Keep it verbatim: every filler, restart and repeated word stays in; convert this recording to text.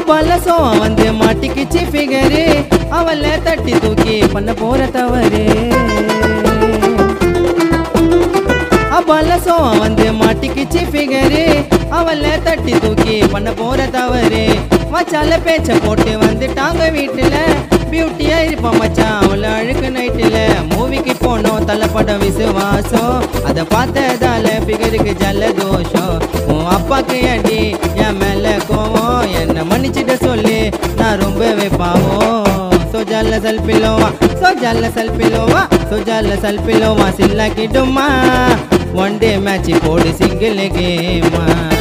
பலசம் வந்து மாட்டிக்கிச்சு ஃபிகரு அவளை தட்டி தூக்கி பண்ண போற தவறு பலசம் வந்து மாட்டிக்கிச்சு ஃபிகரு அவளை தட்டி தூக்கி பண்ண போற தவறு மச்சால பேச்ச போட்டு வந்துட்டாங்க வீட்டுல பியூட்டியா இருப்பா மச்சான் அவளை அழுக்கு நைட்டுல மூவிக்கு போனோம் தலைப்படம் விசுவாசம் அதை பார்த்ததால ஃபிகருக்கு ஜல்ல தோஷம் உன் அப்பாக்கு அடி என் மேல கோவம் என்ன மன்னிச்சிட்ட சொல்லி நான் ரொம்பவே பாவம் सोजाल सल्पिलोवा सोजाल सल्पिलोवा सोजाल सल्पिलोवा सिल्ला की डुम्मा वन डे मैच कोड सिंगल गेम